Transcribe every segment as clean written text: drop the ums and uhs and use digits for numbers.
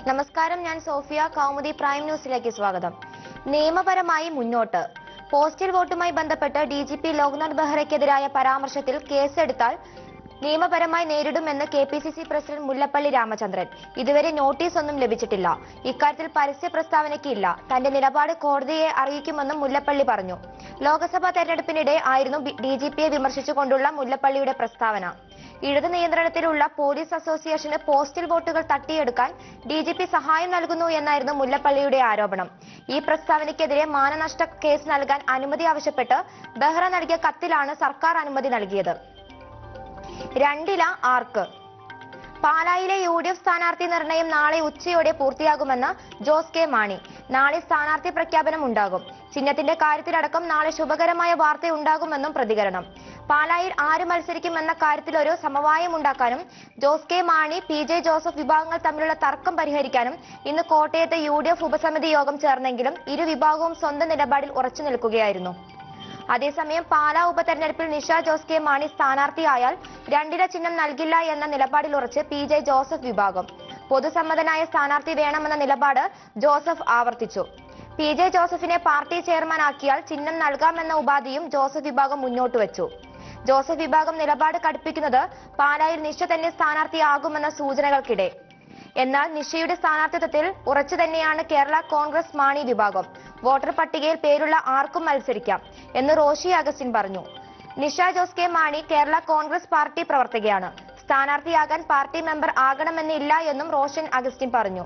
നമസ്കാരം, ഞാൻ Sophia. Kaumudi prime ന്യൂസിലേക്ക് സ്വാഗതം. നിയമപരമായി മുന്നോട്ട്. പോസ്റ്റൽ വോട്ടുമായി ബന്ധപ്പെട്ട് ഡിജിപി ലോക്നാഥ് ബെഹ്റയ്ക്കെതിരായ പരാമർശത്തിൽ കേസെടുത്താൽ നിയമപരമായി നേരിടുമെന്ന് കെപിസിസി പ്രസിഡന്റ് മുല്ലപ്പള്ളി രാമചന്ദ്രൻ. ഇതുവരെ നോട്ടീസ് ഒന്നും ലഭിച്ചിട്ടില്ല. ഇക്കാര്യത്തിൽ പരസ്യ പ്രസ്താവനയ്ക്കില്ല. തന്റെ നിലപാട് കോടതിയെ അറിയിക്കുമെന്നും മുല്ലപ്പള്ളി പറഞ്ഞു. ലോക്സഭാ തെരഞ്ഞെടുപ്പിനിടെ ആയിരുന്നു ഡിജിപിയെ വിമർശിച്ചുകൊണ്ടുള്ള മുല്ലപ്പള്ളിയുടെ പ്രസ്താവന. ഇടതു നിയന്ത്രണത്തിലുള്ള പോലീസ് അസോസിയേഷന് പോസ്റ്റൽ വോട്ടുകൾ തട്ടിയെടുക്കാൻ ഡിജിപി സഹായം നൽകുന്നു എന്നായിരുന്നു മുല്ലപ്പള്ളിയുടെ ആരോപണം. ഈ പ്രസ്താവനയ്ക്കെതിരെ മാനനഷ്ട കേസ് നൽകാൻ അനുമതി ആവശ്യപ്പെട്ട് ബെഹ്റ നൽകിയ കത്തിലാണ് സർക്കാർ അനുമതി നൽകിയത്. രണ്ടില ആർക്ക്. പാലായിലെ UDF സ്ഥാനാർത്ഥി നിർണയം നാളെ ഉച്ചയോടെ പൂർത്തിയാകുമെന്ന് ജോസ് കെ മാണി. നാളെ സ്ഥാനാർത്ഥി പ്രഖ്യാപനം ഉണ്ടാകും. ചിഹ്നത്തിന്റെ കാര്യത്തിലടക്കം നാളെ ശുഭകരമായ വാർത്തയുണ്ടാകുമെന്നും പ്രതികരണം. പാലായിൽ ആര് മത്സരിക്കുമെന്ന കാര്യത്തിൽ ഒരു സമവായമുണ്ടാക്കാനും ജോസ് കെ മാണി PJ ജോസഫ് വിഭാഗങ്ങൾ തമ്മിലുള്ള തർക്കം പരിഹരിക്കാനും ഇന്ന് കോട്ടയത്തെ UDF ഉപസമിതി യോഗം ചേർന്നെങ്കിലും ഇരു വിഭാഗവും സ്വന്തം നിലപാടിൽ ഉറച്ചു നിൽക്കുകയായിരുന്നു. അതേസമയം പാലാ ഉപതെരഞ്ഞെടുപ്പിൽ നിഷ ജോസ് കെ മാണി സ്ഥാനാർത്ഥിയായാൽ രണ്ടില ചിഹ്നം നൽകില്ല എന്ന നിലപാടിൽ ഉറച്ച് PJ ജോസഫ് വിഭാഗം. പൊതുസമ്മതനായ സ്ഥാനാർത്ഥി വേണമെന്ന നിലപാട് ജോസഫ് ആവർത്തിച്ചു. PJ ജോസഫിനെ പാർട്ടി ചെയർമാനാക്കിയാൽ ചിഹ്നം നൽകാമെന്ന ഉപാധിയും ജോസഫ് വിഭാഗം മുന്നോട്ട് വെച്ചു. ജോസഫ് വിഭാഗം നിലപാട് കടുപ്പിക്കുന്നത് പാലായിൽ നിഷ തന്നെ സ്ഥാനാർത്ഥിയാകുമെന്ന സൂചനകൾക്കിടെ. എന്നാൽ നിഷയുടെ സ്ഥാനാർത്ഥിത്വത്തിൽ ഉറച്ചു തന്നെയാണ് കേരള കോൺഗ്രസ് മാണി വിഭാഗം. വോട്ടർ പട്ടികയിൽ പേരുള്ള ആർക്കും മത്സരിക്കാം എന്ന് റോഷി അഗസ്റ്റിൻ പറഞ്ഞു. നിഷ ജോസ് കെ മാണി കേരള കോൺഗ്രസ് പാർട്ടി പ്രവർത്തകയാണ്. സ്ഥാനാർത്ഥിയാകാൻ പാർട്ടി മെമ്പർ ആകണമെന്നില്ല എന്നും റോഷൻ അഗസ്റ്റിൻ പറഞ്ഞു.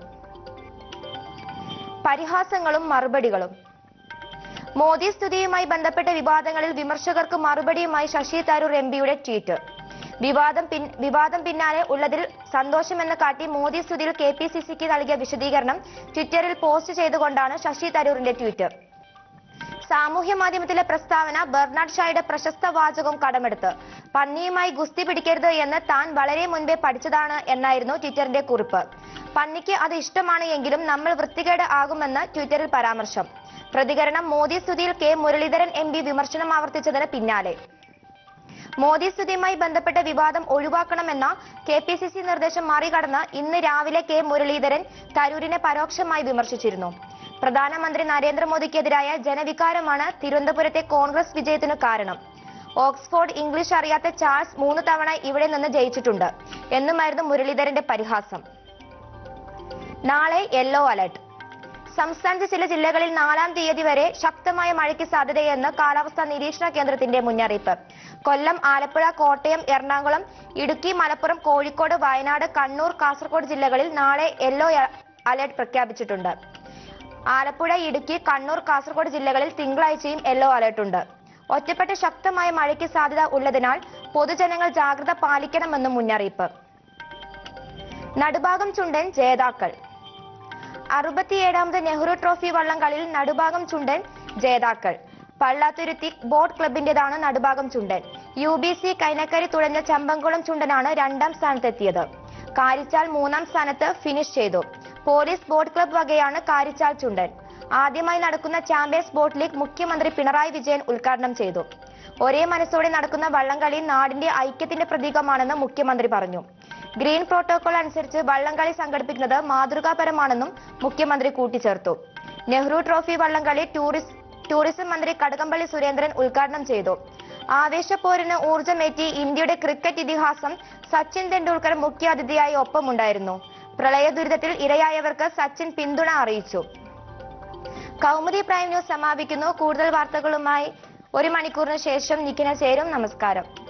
പരിഹാസങ്ങളും മറുപടികളും. മോദി സ്തുതിയുമായി ബന്ധപ്പെട്ട വിവാദങ്ങളിൽ വിമർശകർക്ക് മറുപടിയുമായി ശശി തരൂർ MPയുടെ ട്വീറ്റ്. വിവാദം പിന്നാലെ ഉള്ളതിൽ സന്തോഷമെന്ന് കാട്ടി മോദി സ്തുതിയിൽ KPCCക്ക് നൽകിയ വിശദീകരണം ട്വിറ്ററിൽ പോസ്റ്റ് ചെയ്തുകൊണ്ടാണ് ശശി തരൂരിന്റെ ട്വീറ്റ്. സാമൂഹ്യ മാധ്യമത്തിലെ പ്രസ്താവന ബെർണാഡ് ഷായുടെ പ്രശസ്ത വാചകം കടമെടുത്ത് പന്നിയുമായി ഗുസ്തി പിടിക്കരുത് എന്ന് താൻ വളരെ മുൻപേ പഠിച്ചതാണ് എന്നായിരുന്നു ട്വിറ്ററിന്റെ കുറിപ്പ്. പന്നിക്ക് അത് ഇഷ്ടമാണ് എങ്കിലും നമ്മൾ വൃത്തികേട് ആകുമെന്ന് ട്വിറ്ററിൽ പരാമർശം. പ്രതികരണം മോദി സ്തുതിയിൽ K മുരളീധരൻ MP വിമർശനം ആവർത്തിച്ചതിന് പിന്നാലെ. മോദി സ്തുതിയുമായി ബന്ധപ്പെട്ട വിവാദം ഒഴിവാക്കണമെന്ന KPCC നിർദ്ദേശം മറികടന്ന് ഇന്ന് രാവിലെ K മുരളീധരൻ തരൂരിനെ പരോക്ഷമായി വിമർശിച്ചിരുന്നു. പ്രധാനമന്ത്രി നരേന്ദ്രമോദിക്കെതിരായ ജനവികാരമാണ് തിരുവനന്തപുരത്തെ കോൺഗ്രസ് വിജയത്തിനു കാരണം. ഓക്സ്ഫോർഡ് ഇംഗ്ലീഷ് അറിയാത്ത ചാൾസ് 3 തവണ ഇവിടെ നിന്ന് ജയിച്ചിട്ടുണ്ട് എന്നുമായിരുന്നു മുരളീധരന്റെ പരിഹാസം. നാളെ യെല്ലോ അലർട്ട്. സംസ്ഥാനത്തെ ചില ജില്ലകളിൽ 4-ാം തീയതി വരെ ശക്തമായ മഴയ്ക്ക് സാധ്യതയെന്ന് കാലാവസ്ഥാ നിരീക്ഷണ കേന്ദ്രത്തിന്റെ മുന്നറിയിപ്പ്. കൊല്ലം, ആലപ്പുഴ, കോട്ടയം, എറണാകുളം, ഇടുക്കി, മലപ്പുറം, കോഴിക്കോട്, വയനാട്, കണ്ണൂർ, കാസർഗോഡ് ജില്ലകളിൽ നാളെ യെല്ലോ അലർട്ട് പ്രഖ്യാപിച്ചിട്ടുണ്ട്. ആലപ്പുഴ, ഇടുക്കി, കണ്ണൂർ, കാസർഗോഡ് ജില്ലകളിൽ തിങ്കളാഴ്ചയും യെല്ലോ അലർട്ട് ഉണ്ട്. ഒറ്റപ്പെട്ട ശക്തമായ മഴയ്ക്ക് സാധ്യത ഉള്ളതിനാൽ പൊതുജനങ്ങൾ ജാഗ്രത പാലിക്കണമെന്നും മുന്നറിയിപ്പ്. നടുഭാഗം ചുണ്ടൻ ജേതാക്കൾ. 67ാമത് നെഹ്റു ട്രോഫി വള്ളംകളിയിൽ നടുഭാഗം ചുണ്ടൻ ജേതാക്കൾ. പള്ളാത്തുരുത്തി ബോട്ട് ക്ലബിന്റേതാണ് നടുഭാഗം ചുണ്ടൻ. UBC കൈനക്കരി തുഴഞ്ഞ ചമ്പംകുളം ചുണ്ടനാണ് 2ാം സ്ഥാനത്തെത്തിയത്. കാരിച്ചാൽ 3ാം സ്ഥാനത്ത് ഫിനിഷ് ചെയ്തു. പോലീസ് ബോട്ട് ക്ലബ് വകയാണ് കാരിച്ചാൽ ചുണ്ടൻ. ആദ്യമായി നടക്കുന്ന ചാമ്പ്യൻസ് ബോട്ട് ലീഗ് മുഖ്യമന്ത്രി പിണറായി വിജയൻ ഉദ്ഘാടനം ചെയ്തു. ഒരേ മനസ്സോടെ നടക്കുന്ന വള്ളംകളി നാടിന്റെ ഐക്യത്തിന്റെ പ്രതീകമാണെന്ന് മുഖ്യമന്ത്രി പറഞ്ഞു. ഗ്രീൻ പ്രോട്ടോകോൾ അനുസരിച്ച് വള്ളംകളി സംഘടിപ്പിക്കുന്നത് മാതൃകാപരമാണെന്നും മുഖ്യമന്ത്രി കൂട്ടിച്ചേർത്തു. നെഹ്റു ട്രോഫി വള്ളംകളി ടൂറിസം മന്ത്രി കടകംപള്ളി സുരേന്ദ്രൻ ഉദ്ഘാടനം ചെയ്തു. ആവേശപ്പോരിന് ഊർജ്ജമേറ്റി ഇന്ത്യയുടെ ക്രിക്കറ്റ് ഇതിഹാസം സച്ചിൻ തെണ്ടുൽക്കർ മുഖ്യാതിഥിയായി ഒപ്പമുണ്ടായിരുന്നു. പ്രളയ ദുരിതത്തിൽ ഇരയായവർക്ക് സച്ചിൻ പിന്തുണ അറിയിച്ചു. കൗമുദി പ്രൈം ന്യൂസ് സമാപിക്കുന്നു. കൂടുതൽ വാർത്തകളുമായി 1 മണിക്കൂറിന് ശേഷം നിഖിന ചേരും. നമസ്കാരം.